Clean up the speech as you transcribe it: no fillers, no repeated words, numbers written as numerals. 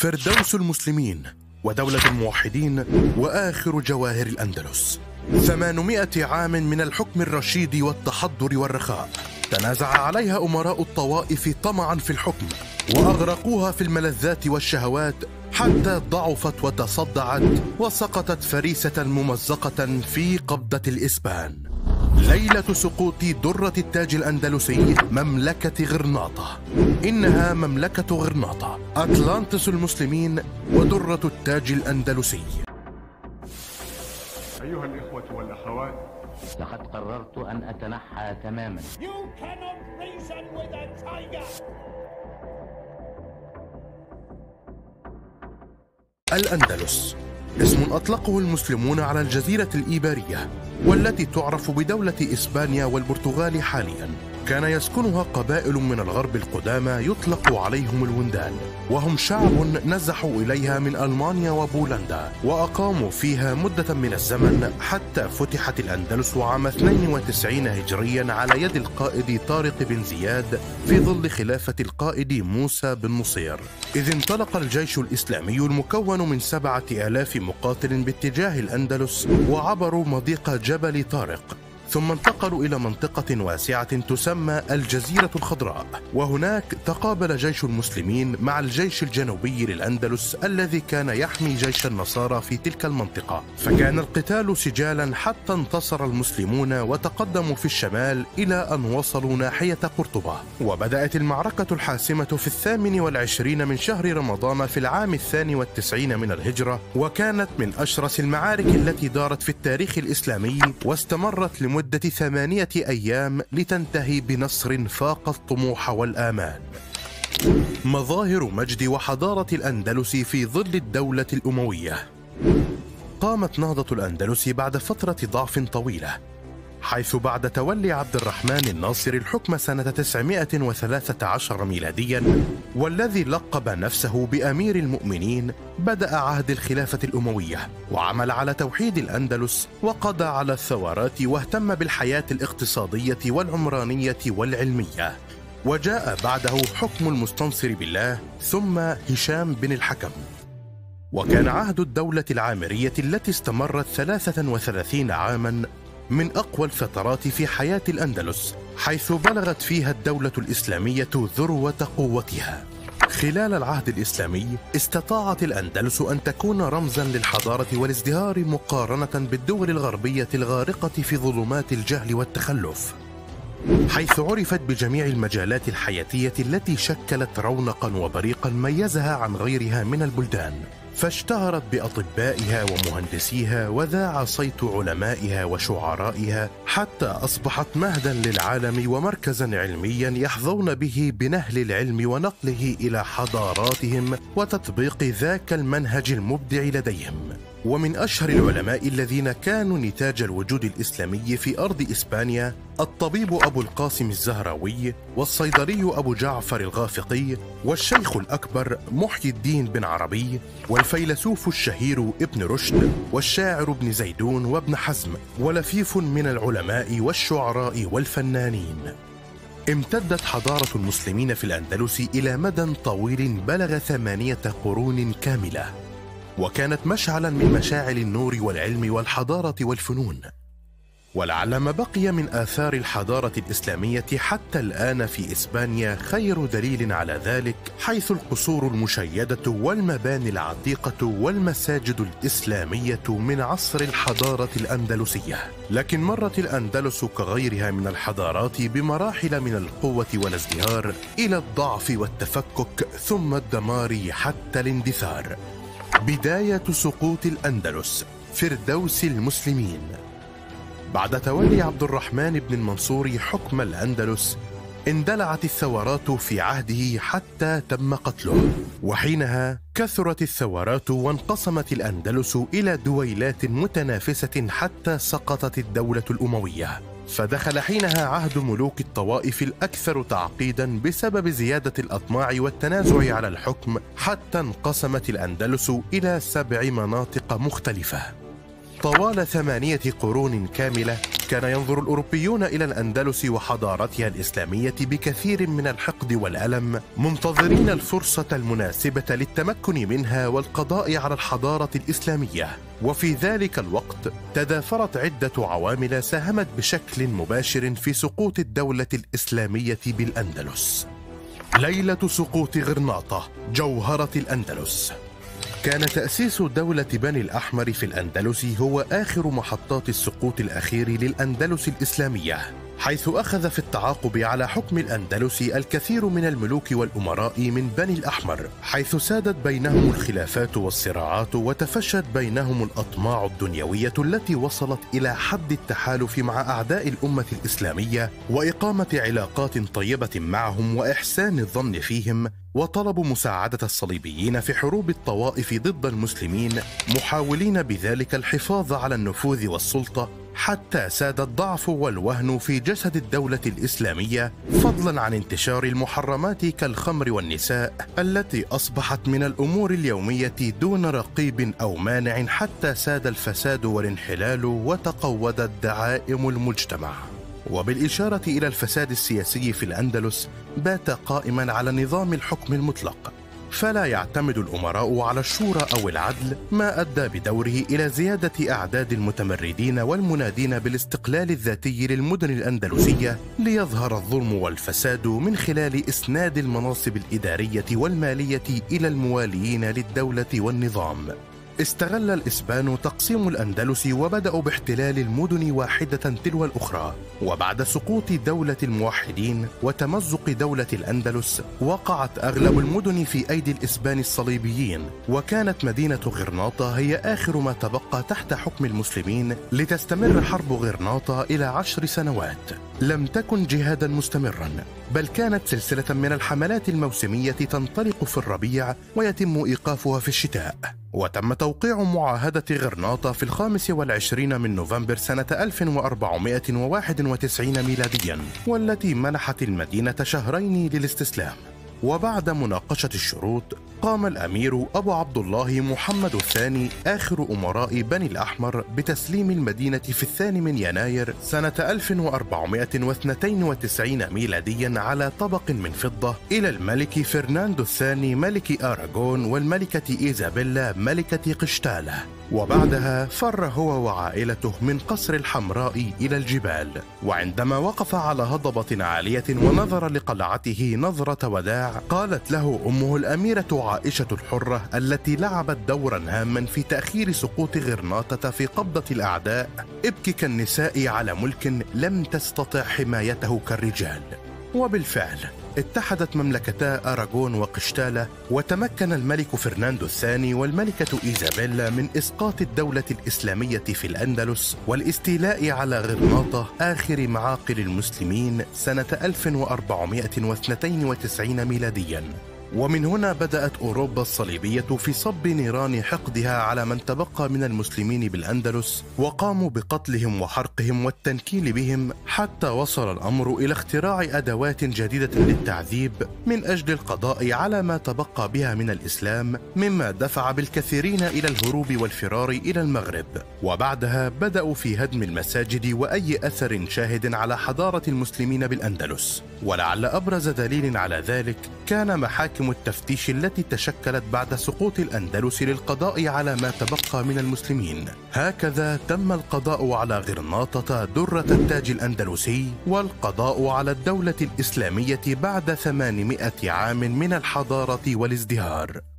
فردوس المسلمين ودولة الموحدين وآخر جواهر الأندلس. 800 عام من الحكم الرشيد والتحضر والرخاء، تنازع عليها أمراء الطوائف طمعا في الحكم وأغرقوها في الملذات والشهوات حتى ضعفت وتصدعت وسقطت فريسة ممزقة في قبضة الإسبان. ليلة سقوط درة التاج الأندلسي مملكة غرناطة. إنها مملكة غرناطة، أطلانتس المسلمين ودرة التاج الأندلسي. أيها الإخوة والأخوات، لقد قررت أن أتنحى تماما. الأندلس اسم أطلقه المسلمون على الجزيرة الإيبارية والتي تعرف بدولة إسبانيا والبرتغال حاليا. كان يسكنها قبائل من الغرب القدامى يطلق عليهم الوندان، وهم شعب نزحوا إليها من ألمانيا وبولندا وأقاموا فيها مدة من الزمن حتى فتحت الأندلس عام 92 هجريا على يد القائد طارق بن زياد في ظل خلافة القائد موسى بن نصير، إذ انطلق الجيش الإسلامي المكون من 7000 مقاتل باتجاه الأندلس وعبروا مضيق جبل طارق، ثم انتقلوا إلى منطقة واسعة تسمى الجزيرة الخضراء، وهناك تقابل جيش المسلمين مع الجيش الجنوبي للأندلس الذي كان يحمي جيش النصارى في تلك المنطقة، فكان القتال سجالا حتى انتصر المسلمون وتقدموا في الشمال إلى أن وصلوا ناحية قرطبة. وبدأت المعركة الحاسمة في 28 من شهر رمضان في العام 92 من الهجرة، وكانت من أشرس المعارك التي دارت في التاريخ الإسلامي، واستمرت لمدة 8 أيام لتنتهي بنصر فاق الطموح والآمال. مظاهر مجد وحضارة الأندلس في ظل الدولة الأموية. قامت نهضة الأندلس بعد فترة ضعف طويلة، حيث بعد تولي عبد الرحمن الناصر الحكم سنة 913 ميلاديا، والذي لقب نفسه بأمير المؤمنين، بدأ عهد الخلافة الأموية وعمل على توحيد الأندلس وقضى على الثورات واهتم بالحياة الاقتصادية والعمرانية والعلمية. وجاء بعده حكم المستنصر بالله ثم هشام بن الحكم. وكان عهد الدولة العامرية التي استمرت 33 عاما من أقوى الفترات في حياة الأندلس، حيث بلغت فيها الدولة الإسلامية ذروة قوتها. خلال العهد الإسلامي استطاعت الأندلس أن تكون رمزا للحضارة والازدهار مقارنة بالدول الغربية الغارقة في ظلمات الجهل والتخلف، حيث عرفت بجميع المجالات الحياتية التي شكلت رونقا وبريقا ميزها عن غيرها من البلدان، فاشتهرت بأطبائها ومهندسيها وذاع صيت علمائها وشعرائها، حتى أصبحت مهدا للعالم ومركزا علميا يحظون به بنهل العلم ونقله إلى حضاراتهم وتطبيق ذاك المنهج المبدع لديهم. ومن أشهر العلماء الذين كانوا نتاج الوجود الإسلامي في أرض إسبانيا الطبيب أبو القاسم الزهراوي، والصيدلي أبو جعفر الغافقي، والشيخ الأكبر محي الدين بن عربي، والفيلسوف الشهير ابن رشد، والشاعر ابن زيدون وابن حزم، ولفيف من العلماء والشعراء والفنانين. امتدت حضارة المسلمين في الأندلس إلى مدى طويل بلغ 8 قرون كاملة، وكانت مشعلا من مشاعل النور والعلم والحضارة والفنون. ولعل ما بقي من آثار الحضارة الإسلامية حتى الآن في إسبانيا خير دليل على ذلك، حيث القصور المشيدة والمباني العتيقة والمساجد الإسلامية من عصر الحضارة الأندلسية. لكن مرت الأندلس كغيرها من الحضارات بمراحل من القوة والازدهار إلى الضعف والتفكك ثم الدمار حتى الاندثار. بداية سقوط الأندلس، فردوس المسلمين. بعد تولي عبد الرحمن بن المنصور حكم الأندلس اندلعت الثورات في عهده حتى تم قتله، وحينها كثرت الثورات وانقسمت الأندلس إلى دويلات متنافسة حتى سقطت الدولة الأموية، فدخل حينها عهد ملوك الطوائف الأكثر تعقيدا بسبب زيادة الأطماع والتنازع على الحكم، حتى انقسمت الأندلس إلى 7 مناطق مختلفة. طوال 8 قرون كاملة كان ينظر الأوروبيون إلى الأندلس وحضارتها الإسلامية بكثير من الحقد والألم، منتظرين الفرصة المناسبة للتمكن منها والقضاء على الحضارة الإسلامية. وفي ذلك الوقت تدافرت عدة عوامل ساهمت بشكل مباشر في سقوط الدولة الإسلامية بالأندلس. ليلة سقوط غرناطة جوهرة الأندلس. كان تأسيس دولة بني الأحمر في الأندلس هو آخر محطات السقوط الأخير للأندلس الإسلامية، حيث أخذ في التعاقب على حكم الأندلس الكثير من الملوك والأمراء من بني الأحمر، حيث سادت بينهم الخلافات والصراعات وتفشت بينهم الأطماع الدنيوية التي وصلت إلى حد التحالف مع أعداء الأمة الإسلامية وإقامة علاقات طيبة معهم وإحسان الظن فيهم، وطلبوا مساعدة الصليبيين في حروب الطوائف ضد المسلمين، محاولين بذلك الحفاظ على النفوذ والسلطة، حتى ساد الضعف والوهن في جسد الدولة الإسلامية، فضلا عن انتشار المحرمات كالخمر والنساء التي أصبحت من الأمور اليومية دون رقيب أو مانع، حتى ساد الفساد والانحلال وتقودت دعائم المجتمع. وبالإشارة إلى الفساد السياسي في الأندلس، بات قائما على نظام الحكم المطلق، فلا يعتمد الأمراء على الشورى أو العدل، ما أدى بدوره إلى زيادة أعداد المتمردين والمنادين بالاستقلال الذاتي للمدن الأندلسية، ليظهر الظلم والفساد من خلال إسناد المناصب الإدارية والمالية إلى المواليين للدولة والنظام. استغل الإسبان تقسيم الأندلس وبدأوا باحتلال المدن واحدة تلو الأخرى، وبعد سقوط دولة الموحدين وتمزق دولة الأندلس وقعت أغلب المدن في أيدي الإسبان الصليبيين، وكانت مدينة غرناطة هي آخر ما تبقى تحت حكم المسلمين، لتستمر حرب غرناطة إلى 10 سنوات. لم تكن جهادا مستمرا، بل كانت سلسلة من الحملات الموسمية تنطلق في الربيع ويتم إيقافها في الشتاء. وتم توقيع معاهدة غرناطة في 25 من نوفمبر سنة 1491 ميلاديا، والتي منحت المدينة شهرين للاستسلام. وبعد مناقشة الشروط، قام الأمير أبو عبد الله محمد الثاني آخر أمراء بني الأحمر بتسليم المدينة في 2 يناير سنة 1492 ميلاديا على طبق من فضة إلى الملك فرناندو الثاني ملك أراغون والملكة إيزابيلا ملكة قشتالة. وبعدها فر هو وعائلته من قصر الحمراء إلى الجبال، وعندما وقف على هضبة عالية ونظر لقلعته نظرة وداع، قالت له أمه الأميرة عائشة الحرة التي لعبت دورا هاما في تأخير سقوط غرناطة في قبضة الأعداء: ابكي كالنساء على ملك لم تستطع حمايته كالرجال. وبالفعل اتحدت مملكتا أراغون وقشتالة، وتمكن الملك فرناندو الثاني والملكة إيزابيلا من إسقاط الدولة الإسلامية في الأندلس والاستيلاء على غرناطة آخر معاقل المسلمين سنة 1492 ميلاديا. ومن هنا بدأت أوروبا الصليبية في صب نيران حقدها على من تبقى من المسلمين بالأندلس، وقاموا بقتلهم وحرقهم والتنكيل بهم، حتى وصل الأمر إلى اختراع أدوات جديدة للتعذيب من أجل القضاء على ما تبقى بها من الإسلام، مما دفع بالكثيرين إلى الهروب والفرار إلى المغرب. وبعدها بدأوا في هدم المساجد وأي أثر شاهد على حضارة المسلمين بالأندلس. ولعل أبرز دليل على ذلك كان محاكم التفتيش التي تشكلت بعد سقوط الأندلس للقضاء على ما تبقى من المسلمين. هكذا تم القضاء على غرناطة درة التاج الأندلسي، والقضاء على الدولة الإسلامية بعد 800 عام من الحضارة والازدهار.